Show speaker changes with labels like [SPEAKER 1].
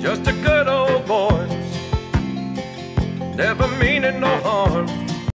[SPEAKER 1] just a good old boy, never meaning no